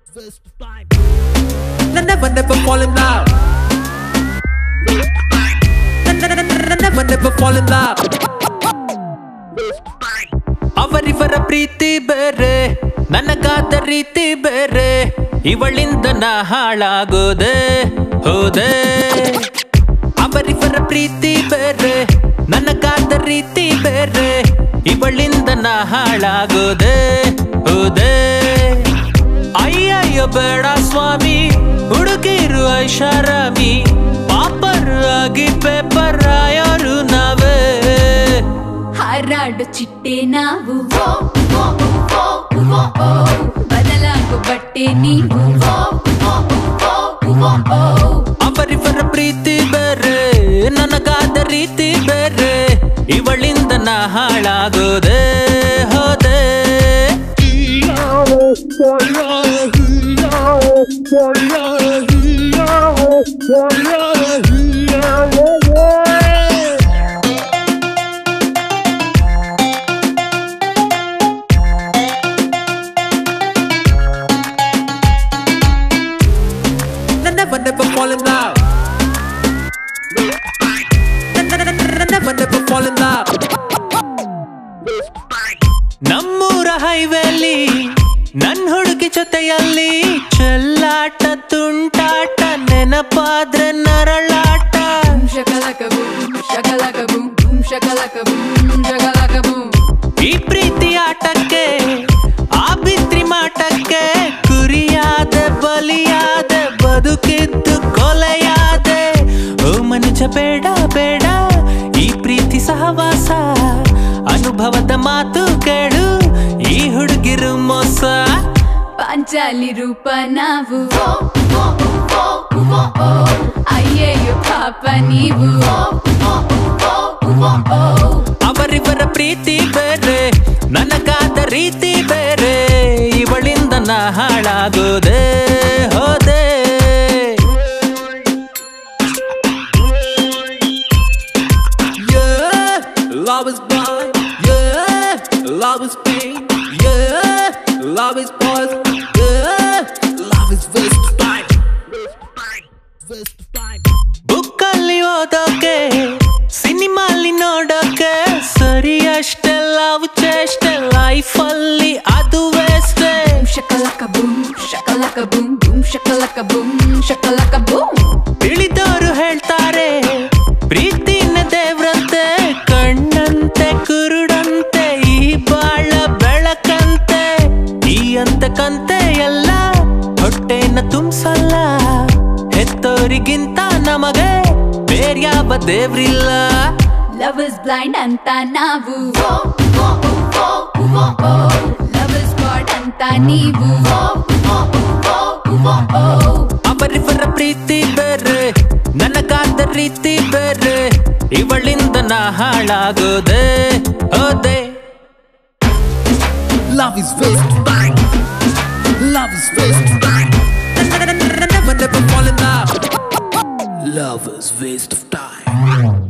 Never fall in love. Never fall in love. ಅವರಿವರ ಪ್ರೀತಿ ಬೇರೆ, ನನಗಾದ ರೀತಿ ಬೇರೆ, ಇವಳಿಂದ ನಾ ಹಾಳಾಗೋದೆ ಹೋದೆ. ಅವರಿವರ ಪ್ರೀತಿ ಬೇರೆ, ನನಗಾದ ರೀತಿ ಬೇರೆ, ಇವಳಿಂದ ನಾ ಹಾಳಾಗೋದೆ ಹೋದೆ. ಅಯ್ಯಯ್ಯೋ ಬೇಡ ಸ್ವಾಮಿ, ಹುಡುಗಿರು ಐಷಾರಾಮಿ, ಪಾಪರ್ ಆಗಿ ಪೇಪರ್ ಆಯೋರು ನಾವೇ. ಹಾರಾಡು ಚಿಟ್ಟೆ ನಾವು, ಬದಲಾಗು ಬಟ್ಟೆ ನೀವು. ಅವರಿವರ ಪ್ರೀತಿ ಬೇರೆ, ನನಗಾದ ರೀತಿ ಬೇರೆ, ಇವಳಿಂದ ನಾ ಹಾಳಾಗೋದೆ ಹೋದೆ. Never fall in love. Never fall in love. ನಮ್ಮೂರ ಹೈವೇಲಿ ನನ್ ಹುಡುಗಿ ಜೊತೆಯಲ್ಲಿ ಚೆಲ್ಲಾಟ ತುಂಟಾಟ, ನೆನಪಾದ್ರೆ ನರಳಾಟ. ಈ ಪ್ರೀತಿ ಆಟಕ್ಕೆ, ಆ ಬಿತ್ರಿ ಮಾಟಕ್ಕೆ, ಕುರಿಯಾದೆ ಬಲಿಯಾದೆ, ಬದುಕಿದ್ದು ಕೊಲೆಯಾದೆ. ಓ ಮನುಜ ಬೇಡ ಬೇಡ ಈ ಪ್ರೀತಿ ಸಹವಾಸ, ಅನುಭವದ ಮಾತು ಕೇಳು, ಈ ಹುಡುಗಿರು ಮೋಸ. ಪಾಂಚಾಲಿ ರೂಪ ನಾವು, ಅಯ್ಯಯ್ಯೋ ಪಾಪ ನೀವು. ಅವರಿವರ ಪ್ರೀತಿ ಬೇರೆ, ನನಗಾದ ರೀತಿ ಬೇರೆ, ಇವಳಿಂದ ನಾ ಹಾಳಾಗೋದೆ ಹೋದೆ. Love is blind, yeah. Love is pain, yeah. Love is poison, yeah. Love is waste of time, waste of time. ಬುಕ್ಕಲ್ಲಿ ಓದೋಕೆ, ಸಿನಿಮಾಲಿ ನೋಡೋಕೆ, ಸರಿ ಅಷ್ಟೇ ಲವ್ ಚೇಷ್ಟೆ, ಲೈಫಲ್ಲಿ ಅದು ವೇಸ್ಟೆ. ಶಕಲಕ ಬೂಮ್ ಶಕಲಕ ಬೂಮ್ ಬೂಮ್ ಶಕಲಕ ಬೂಮ್ ಶಕಲಕ ಬೂಮ್. ತಿಳಿದವರು ಹೇಳ್ತಾರೆ ಪ್ರೀತಿನ ದೇವ್ರಂತೆ, ಕಣ್ಣಂತೆ ಕುರುಡಂತೆ, ಈ ಬಾಳ ಬೆಳಕಂತೆ. ಈ ಅಂತಕಂತೆ ಎಲ್ಲ ಹೊಟ್ಟೆನ ತುಂಬಿಸಲ್ಲ, ಹೆತ್ತೋರಿಗಿಂತ ನಮಗೆ ಬೇರ್ಯಾವ ದೇವ್ರಿಲ್ಲ. ಲವ್ ಇಸ್ ಬ್ಲೈಂಡ್ ಅಂತ ನಾವು, ಲವ್ ಇಸ್ ಗಾಡ್ ಅಂತ ನೀವು. ಅವರಿವರ ಪ್ರೀತಿ ಬೇರೆ, ನನಗಾದ ರೀತಿ ಬೇರೆ, ಇವಳಿಂದ ನಾ ಹಾಳಾಗೋದೆ ಹೋದೆ. Love is waste of time. Love is waste of time. Never fall in love. Love is waste of time.